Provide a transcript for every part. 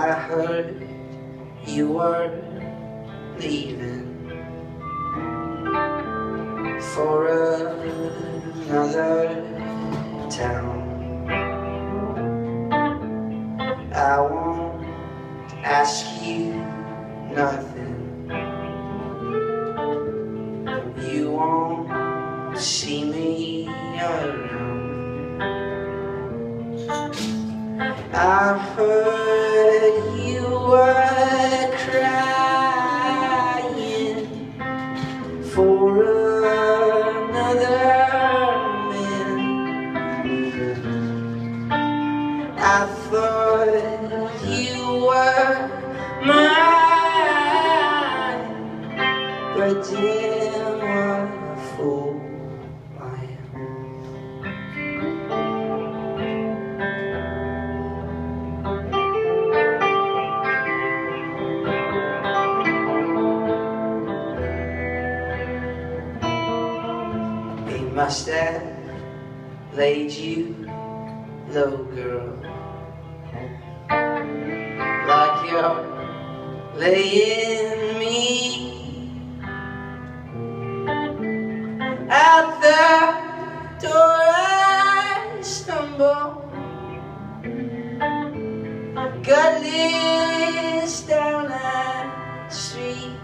I heard you were leaving for another town. I won't ask you nothing. You won't see me around. I heard you were crying for another man. I thought you were mine, but damn what a fool I am. He must have laid you low, girl, like you're laying me. At the door I stumble, gutless down that street.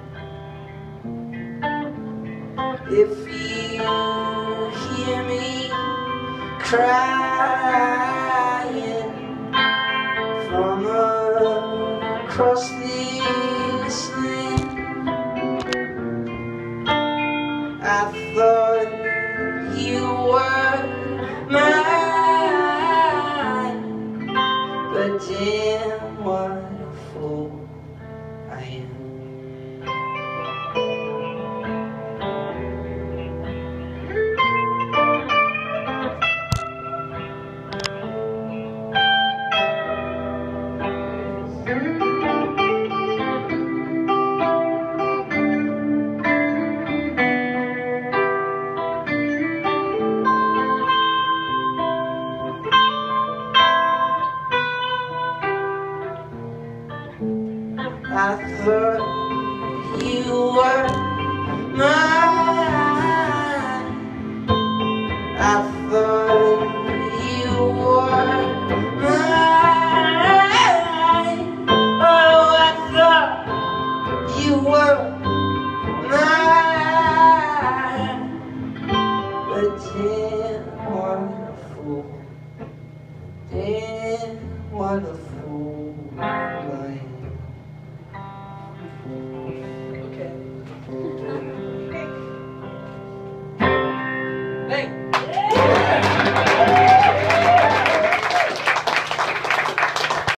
If you hear me crying from across this land, I thought you were mine, but damn what a fool I am. I thought you were mine. I thought you were mine. Oh, I thought you were mine. But damn, what a fool. Damn, what a fool I am.